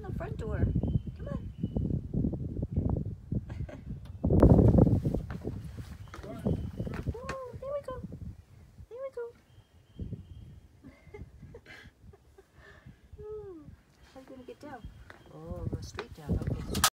the front door. Come on. Oh, there we go. There we go. How are you going to get down? Oh, go straight down. Okay.